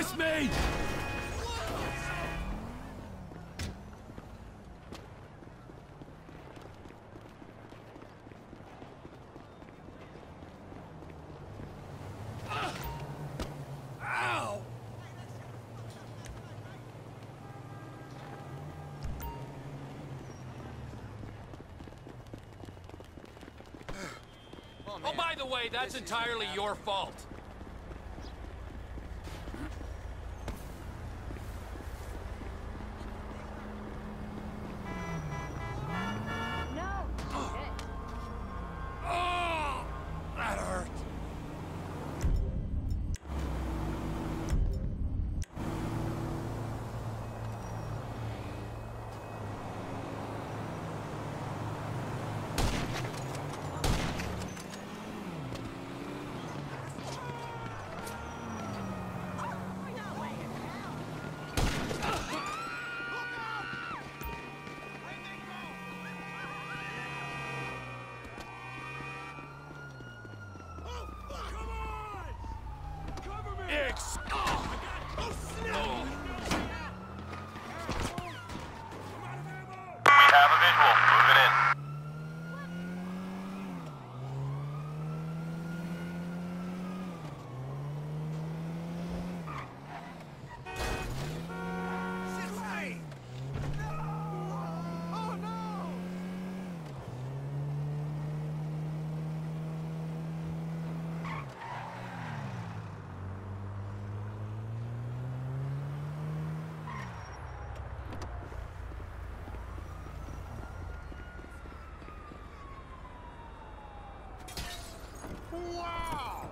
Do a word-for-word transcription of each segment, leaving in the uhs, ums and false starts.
miss me! Ow! Oh, by the way, that's entirely your fault. No! Shit. Oh! That hurt. Ex- oh! Oh, snap! We have a visual. Moving in. Hey! Oh, no! Wow!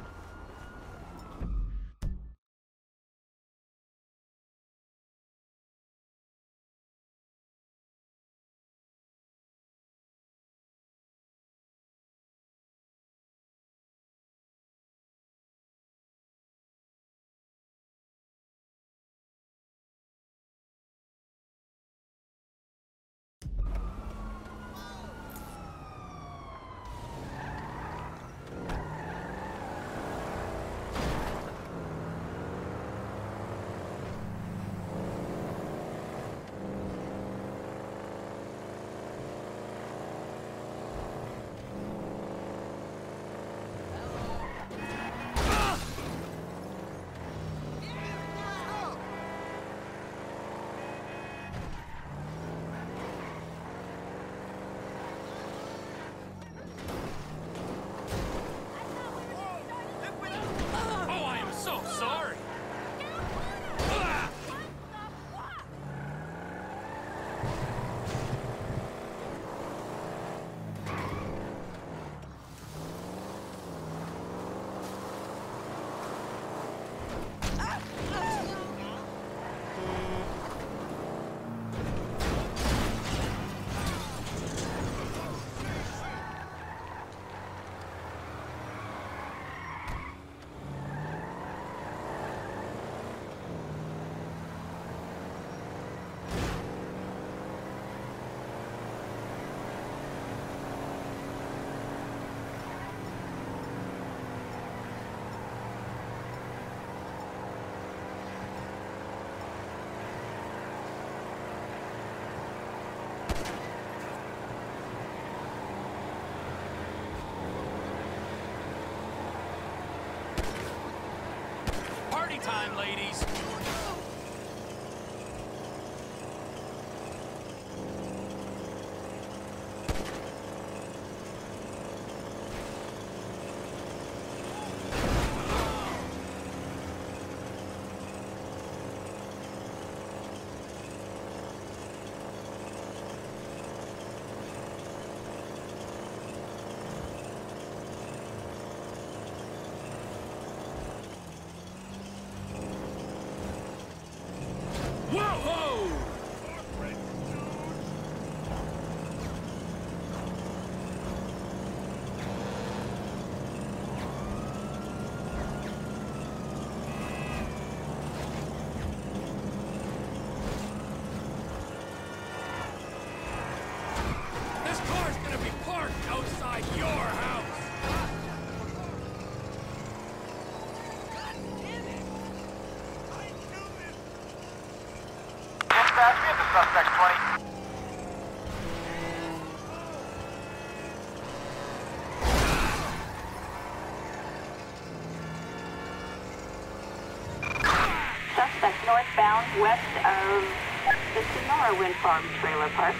Oh, I am so sorry. Ah! Party time, ladies. suspect twenty. Suspect northbound west of the Sonora Wind Farm Trailer Park.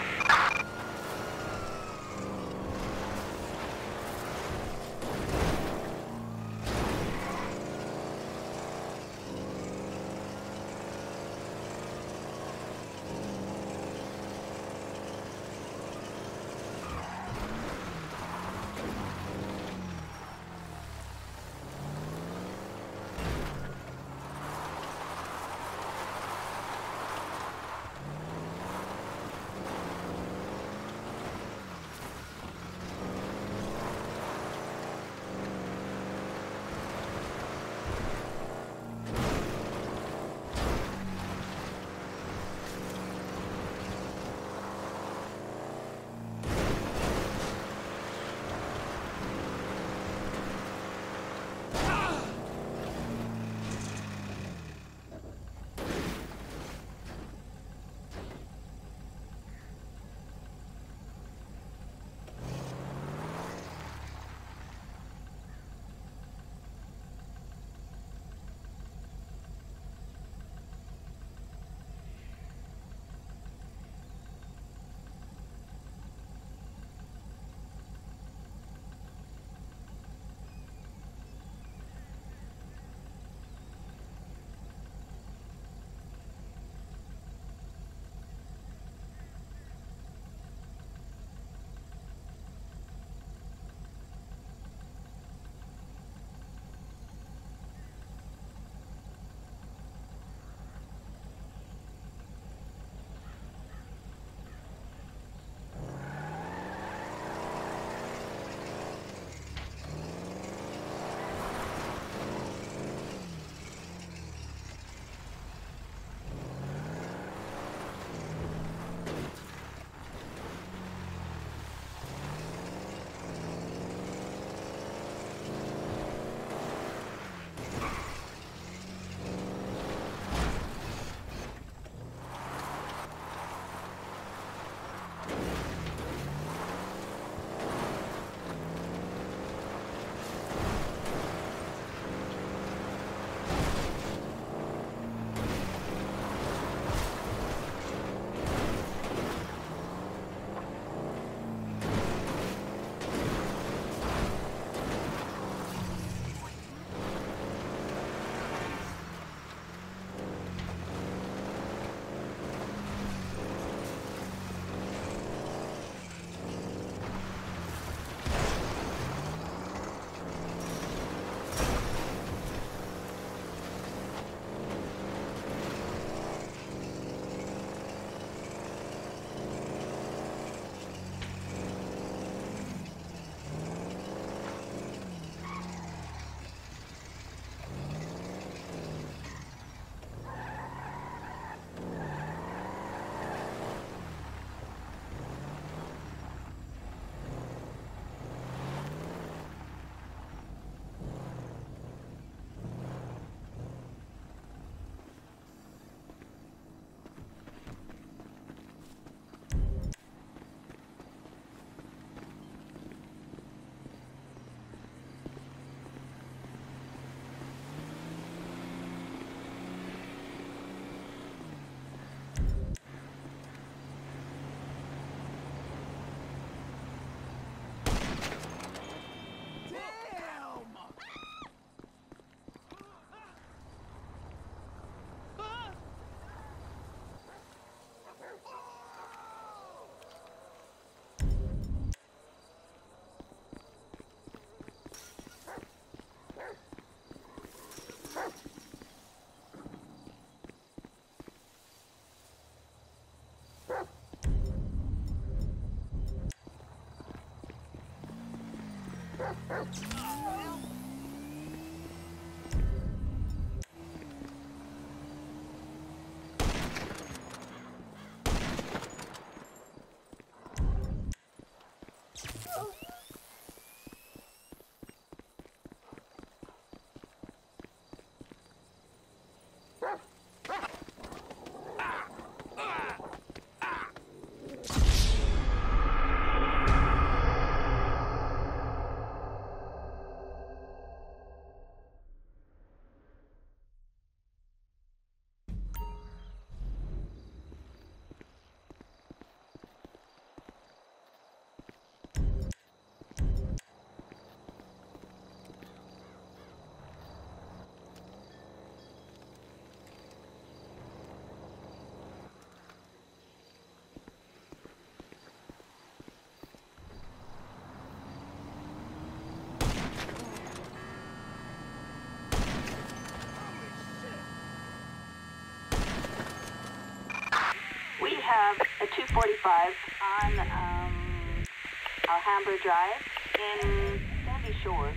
have a two forty-five on um, Alhambra Drive in Sandy Shores.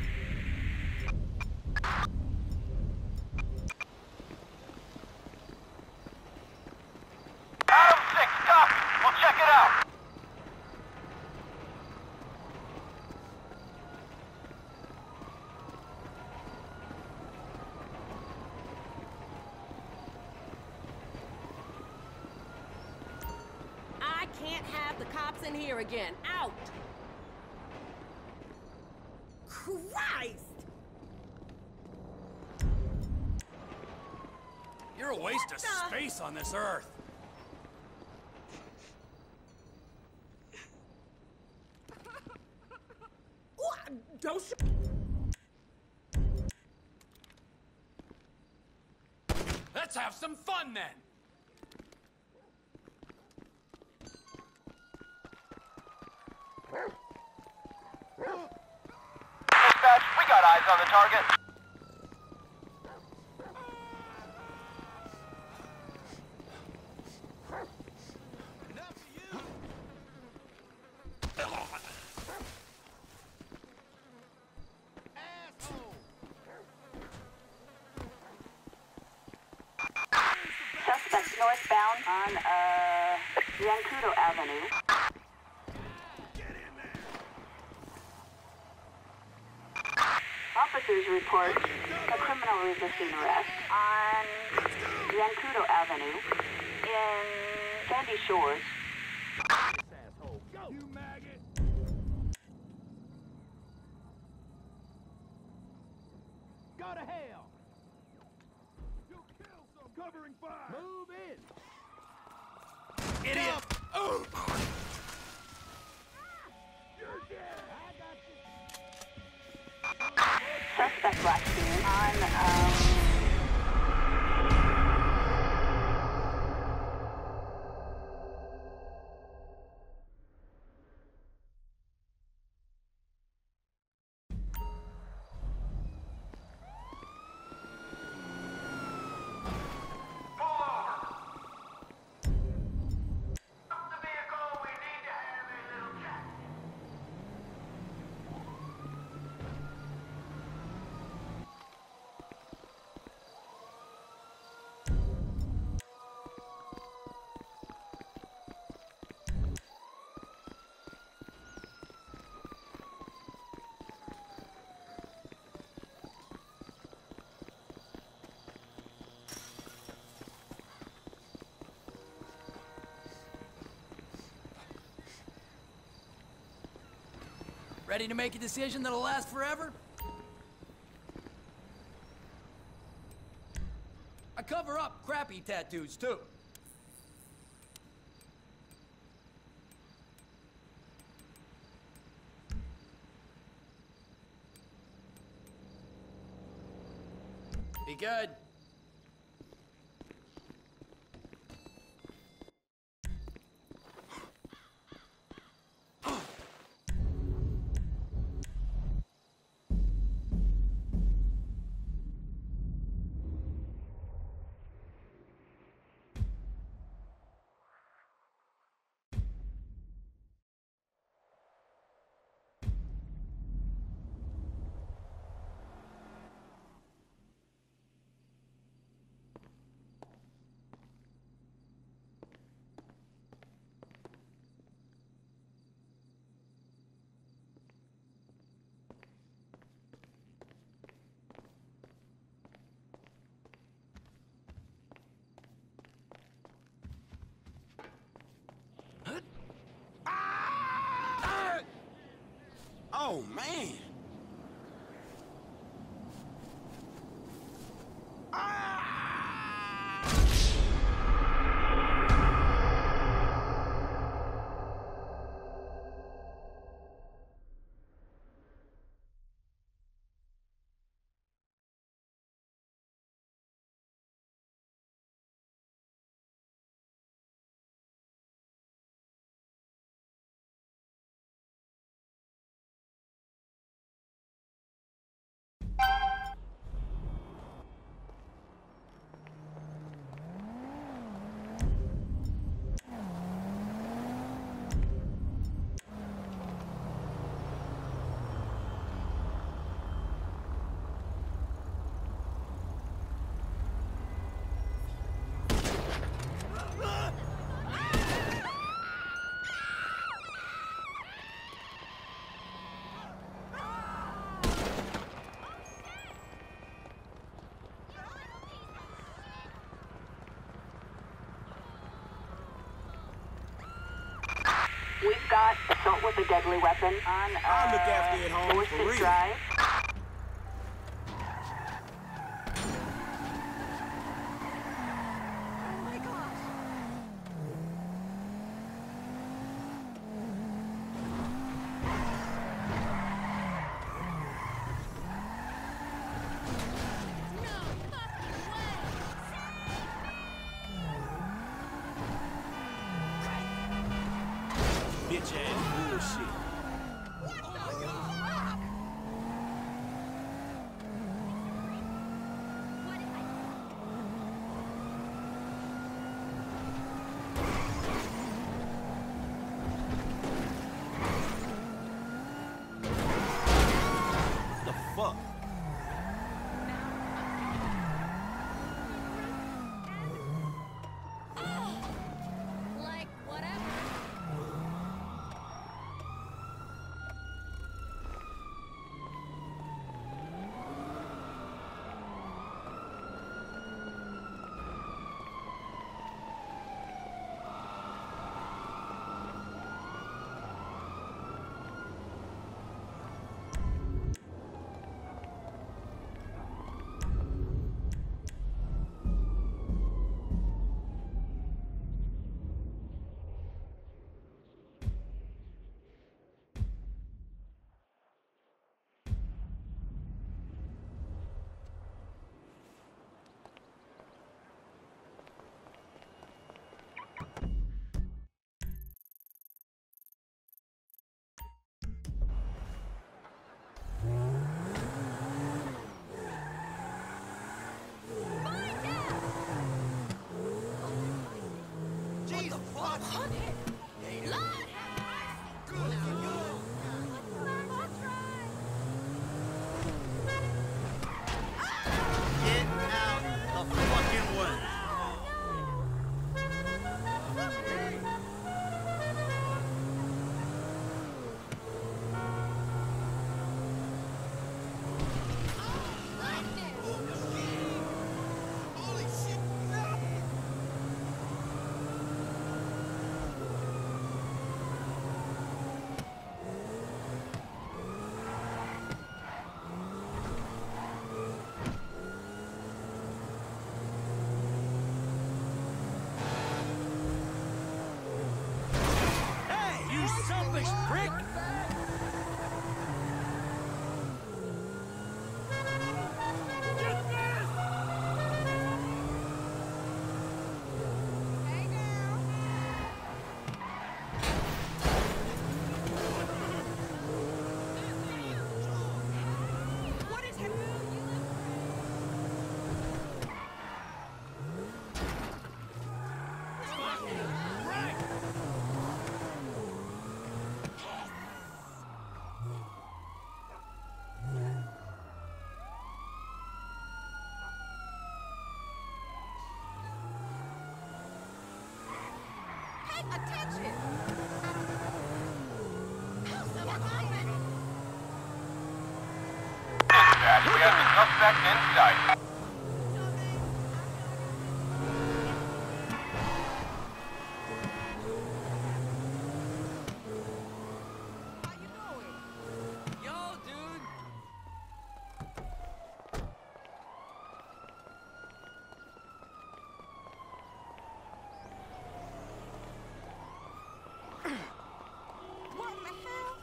Adam six, copy. We'll check it out. I can't have the cops in here again. Out! Christ! You're a waste of space on this earth. What? Don't sh- Let's have some fun then. Dispatch, we got eyes on the target. Suspect northbound on uh, Zancudo Avenue. Officers report a criminal resisting arrest on Zancudo Avenue in Sandy Shores. You maggot! Go to hell! You kill some covering fire! Move in! Idiot! Oh. You're dead! I got you! Suspect last seen on um, Ready to make a decision that'll last forever? I cover up crappy tattoos, too. Be good. Oh, man. Scott, assault with a deadly weapon on uh, I'll look after it, home, Dorset for real. Drive. Bitch ass bullshit. The fuck? Like, whatever. Get out the fucking way. Hey, you selfish prick! Attention! Dispatch, we have the suspect in sight. Yo, dude. What the hell?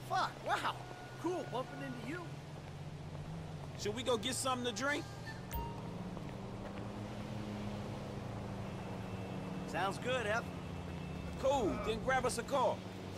fuck, wow. Cool bumping into you. Should we go get something to drink? Sounds good, F. Cool, then grab us a car.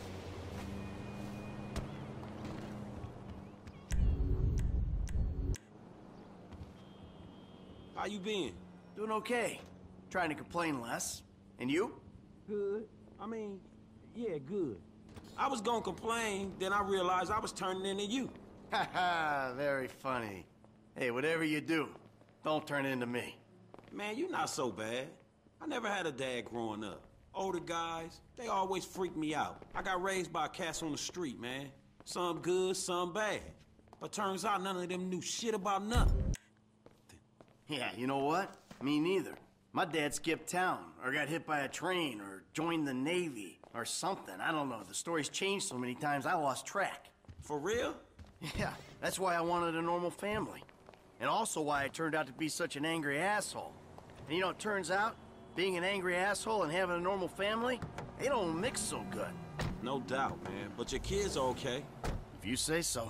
How you been? Doing okay. Trying to complain less. And you? Good. I mean, yeah, good. I was gonna complain, then I realized I was turning into you. Haha, very funny. Hey, whatever you do, don't turn into me. Man, you're not so bad. I never had a dad growing up. Older guys, they always freak me out. I got raised by cats on the street, man. Some good, some bad. But turns out none of them knew shit about nothing. Yeah, you know what? Me neither. My dad skipped town, or got hit by a train, or joined the Navy, or something. I don't know. The story's changed so many times, I lost track. For real? Yeah, that's why I wanted a normal family. And also why I turned out to be such an angry asshole. And you know, it turns out, being an angry asshole and having a normal family, they don't mix so good. No doubt, man. But your kids are okay. If you say so.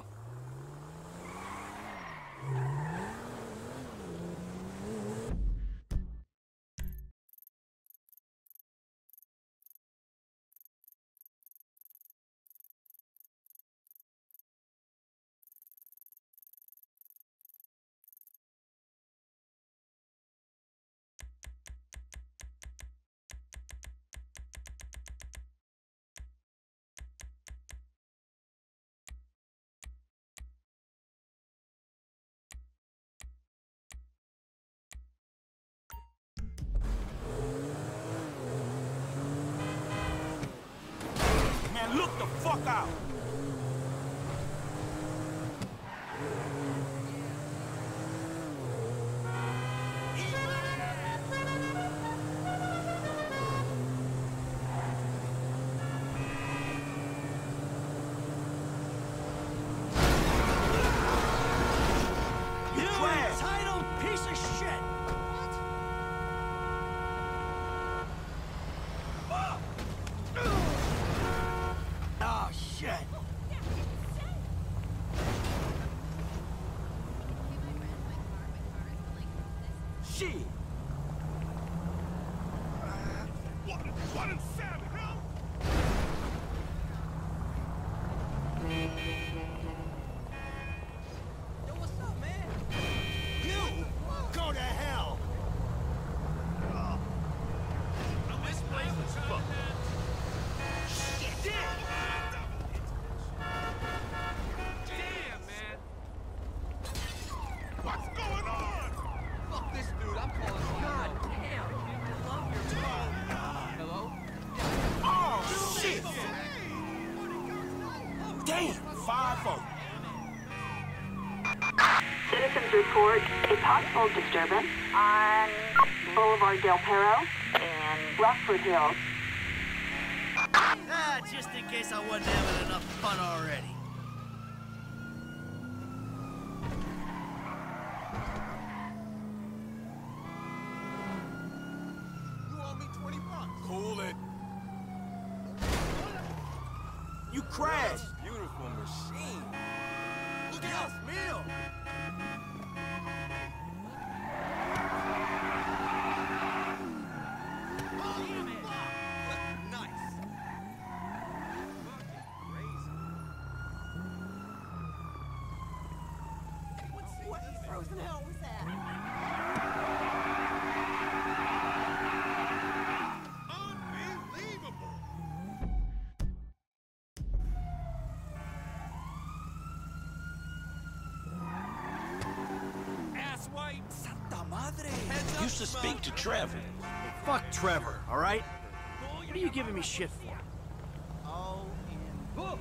Man, look the fuck out! Shit! What, what in Sam hell? Yo, what's up, man? You! Go to hell! Now this place is fucked. Shit! Damn, man! What's going on? Fuck this dude, I'm calling him. God damn, I love your mom. Hello? Oh, shit! Damn, five oh. Citizens report a possible disturbance on Boulevard Del Perro and Rockford Hills. Ah, just in case I wasn't having enough fun already. You owe me twenty bucks. Cool it. You crashed. Beautiful machine. Look out, meal! Nice. What the frozen hell was that? Unbelievable. Asswipe. Santa madre. Heads up, You should speak to Trevor. Hey, fuck Trevor, alright? What are you giving me shit for? Oh, Whoa.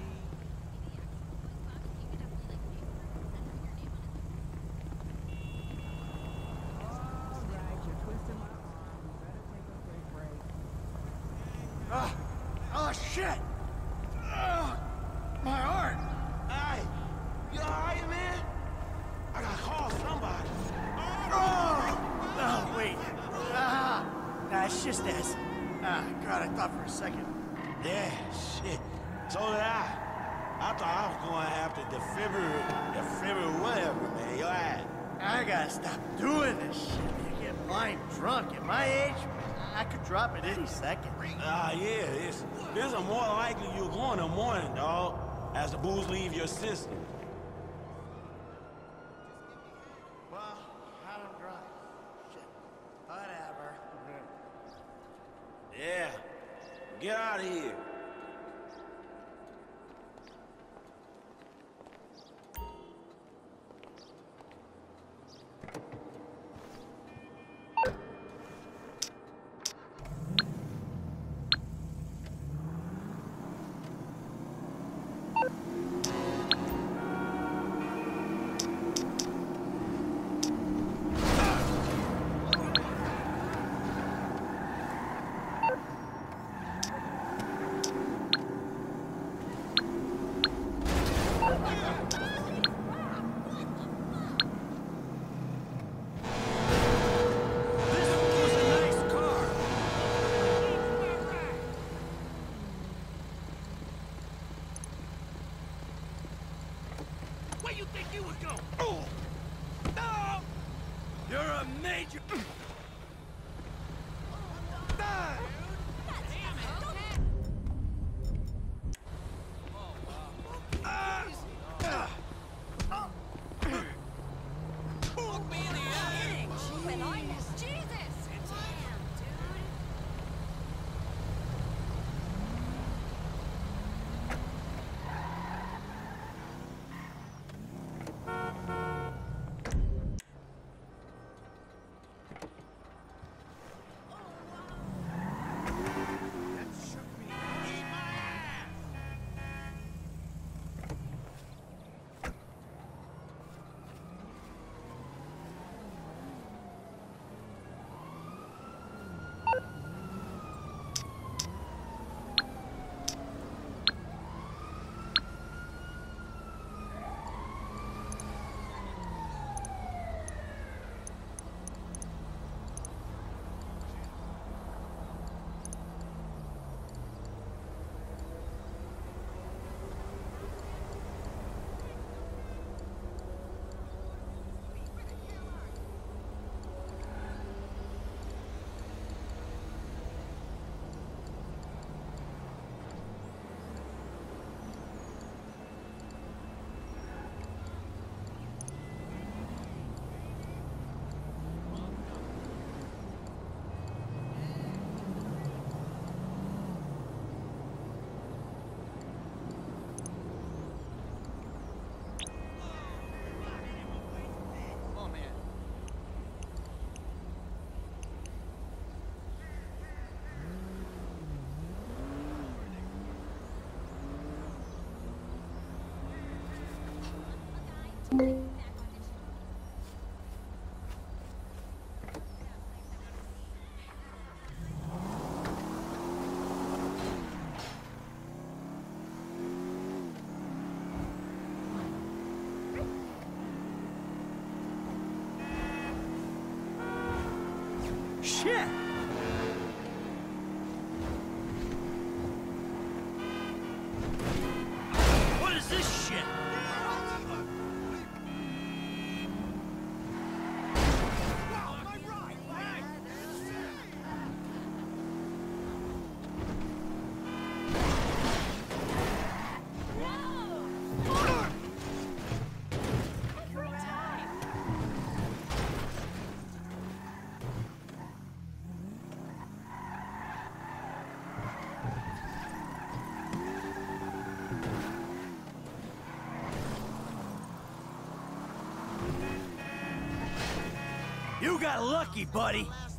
Ah! Oh, shit! Ah! My heart! Hey, you alright, man? I gotta call somebody. Oh! Oh, wait. Ah! Nah, it's just this. Ah, God, I thought for a second. Yeah, shit. So did I. I thought I was going after the defibrillator, defibrillator, whatever, man. Yo, I, I gotta stop doing this shit. You get blind drunk. At my age, I could drop it any second. Ah, uh, yeah, it's, it's a more likely you're going in the morning, dog, as the booze leave your system. Well, I don't drive. Shit. Whatever. Yeah, get out of here. Shit! What is this shit? You got lucky, buddy.